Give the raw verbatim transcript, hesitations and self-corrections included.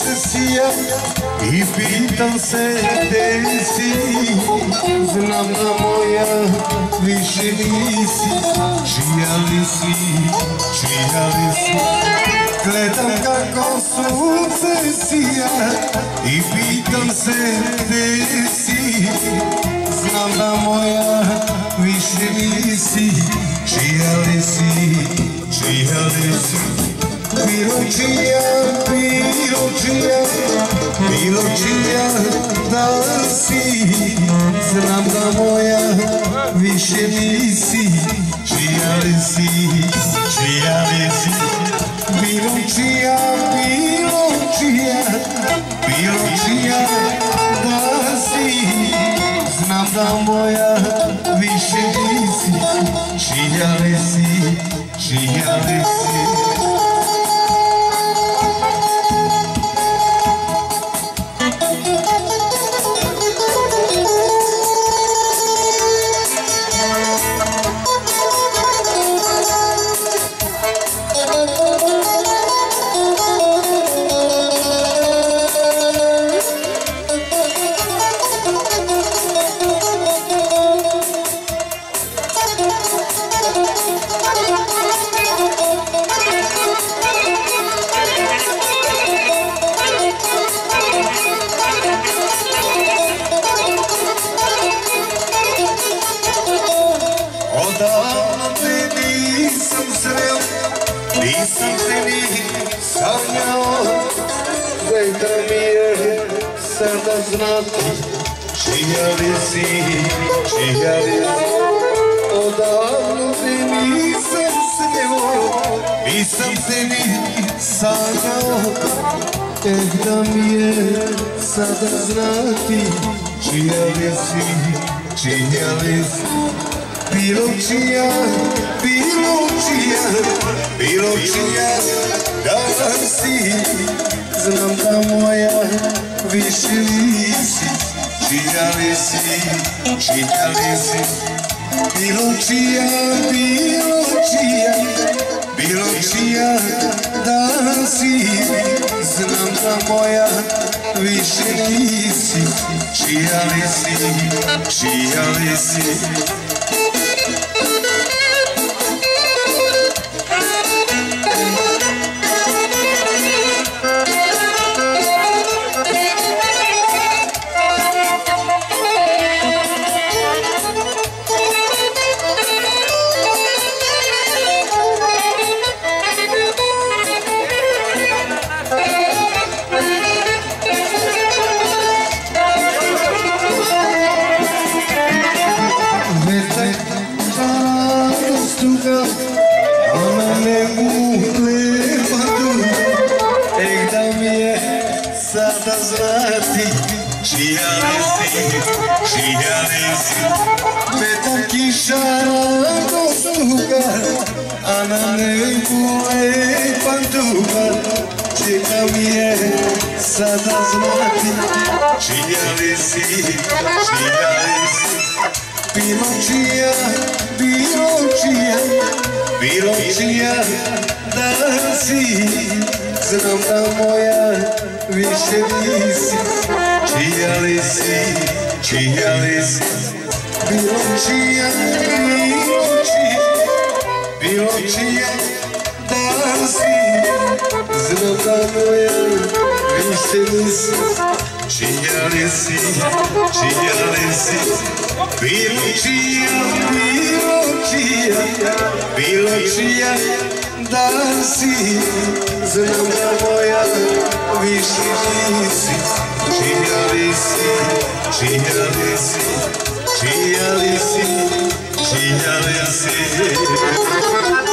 obsesija i pitam se gde si. Znam da moja više nisi, čija li si, čija li si. Gledam kako sunce sija i pitam se gde si. Znam da moja više nisi, čija li si, čija li si. Bilo čija, bilo čija, bilo čija da si. Znam da moja više nisi, čija li si, čija li si. Bilo čija, bilo čija, bilo čija da si. Znam da moja više nisi, čija li si, čija li si. Odavno te nisam sreo, nisam te ni sanjao. Daj da mi je sada znati, čija li si, čija li si. Odavno te nisam sreo, nisam te ni sanjao. Eh da mi je sada znati, čija li si, čija li si. Bilo čija, bilo čija, bilo čija da si. Znam da moja više nisi, čija li si, čija li si. Bilo čija, bilo čija, bilo čija da si. Znam da moja više nisi, čija li si, čija li si. Ona ne ugleba tu, eh da mi je sada znati, čija li si, čija li si. Peta kiša rado stuka, a na nebu lepan duga. Čija mi je sada znati, čija li si, čija li si. Bilo čija, bilo čija, bilo čija da si. Znam da moja više nisi, čija li si, čija li si. Bilo čija, bilo čija, bilo čija da si. Znam da moja više nisi, čija li si, čija li si. Bilo čija, bilo čija, bilo čija da si. Znam da moja više nisi, čija li si, čija li si, čija li si, čija li si.